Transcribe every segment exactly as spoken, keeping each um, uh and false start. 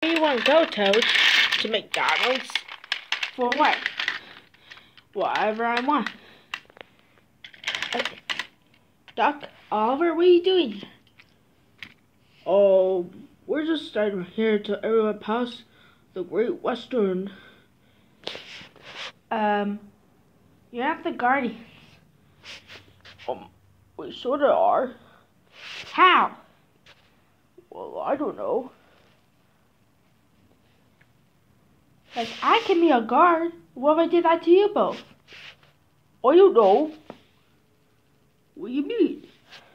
You want to go, Toad? To McDonald's? For what? Whatever I want. Okay. Doc, Oliver, what are you doing? Oh, we're just starting here to everyone pass the Great Western. Um, you're not the Guardians. Um, we sorta are. How? Well, I don't know. Like, I can be a guard. What if I did that to you both? I don't know. What do you mean?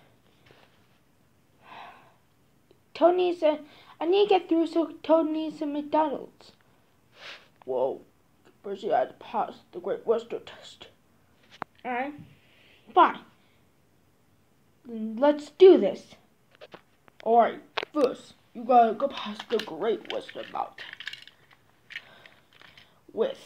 Toad needs a... I need to get through so Toad needs some McDonald's. Well, first you had to pass the Great Western test. Alright? Fine. Let's do this. Alright, first, you gotta go past the Great Western Mountain. With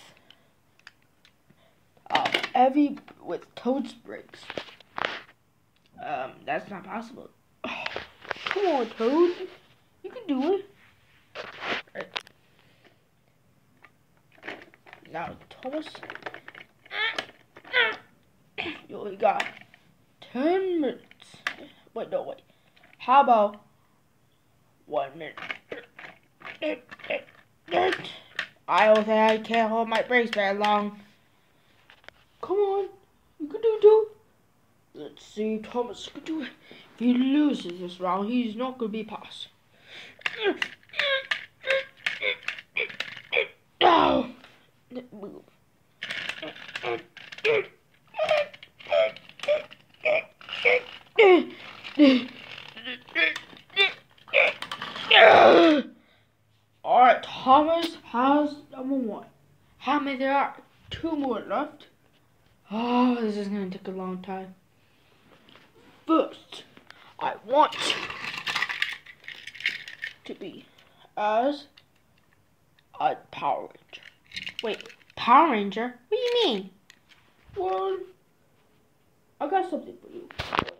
um, every with Toad Springs. Um, that's not possible. Oh, come on, Toad, you can do it. Right. Now, Thomas, you only got ten minutes. Wait, no, wait. How about one minute? I don't think I can't hold my brakes very long. Come on, you can do it. Let's see if Thomas can do it. If he loses this round, he's not going to be passed. Oh. Move. Alright, Thomas has number one. How many there are? Two more left. Oh, this is going to take a long time. First, I want to be as a Power Ranger. Wait, Power Ranger? What do you mean? Well, I got something for you.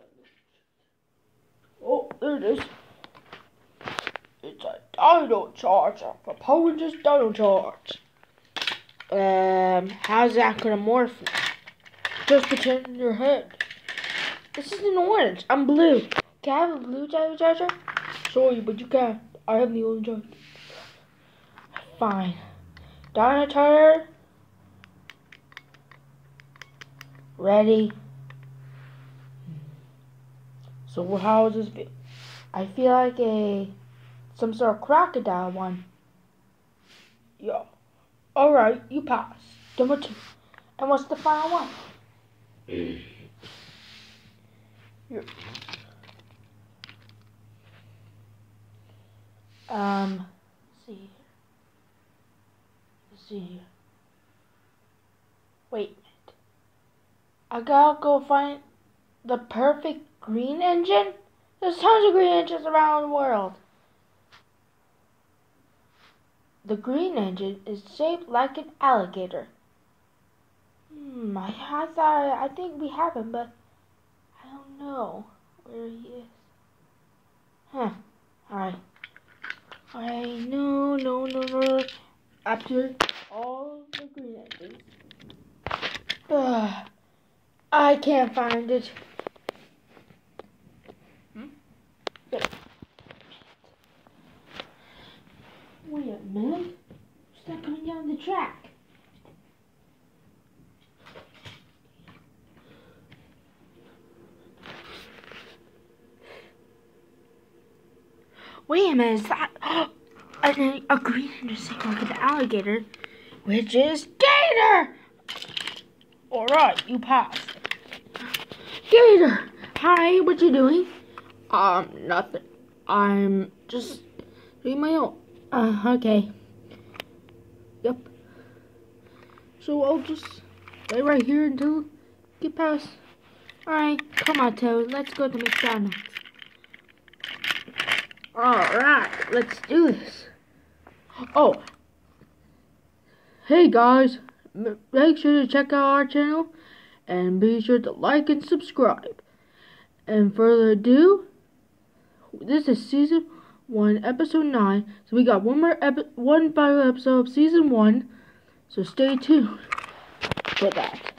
Oh, there it is. It's a Dino Charge for Power Rangers Dino Charge. Um, how's that gonna morph now? Just pretend in your head. This is an orange. I'm blue. Can I have a blue Dino Charger? Sorry, but you can't. I have the orange one. Fine. Dino Charger. Ready. So how does this feel? I feel like a some sort of crocodile one. Yeah. Alright, you pass. Number two. And what's the final one? Here. Um, let's see here. Let's see here. Wait a minute. I gotta go find the perfect green engine? There's tons of green engines around the world. The green engine is shaped like an alligator. Hmm, I, I thought, I think we have him, but I don't know where he is. Huh, alright. Alright, no, no, no, no. After all the green engines. Ugh, I can't find it. Hmm? Wait a minute. It's not coming down the track. Wait a minute, is that a, a green engine like an alligator, which is Gator? Alright, you passed. Gator! Hi, what you doing? Um, nothing. I'm just doing my own. Uh, okay. Yep. So I'll just stay right here until you get past. Alright, come on, Toad. Let's go to McDonald's. Alright, let's do this. Oh. Hey guys, make sure to check out our channel and be sure to like and subscribe. And further ado, this is season one, episode nine. So we got one more epi one final episode of season one. So stay tuned for that.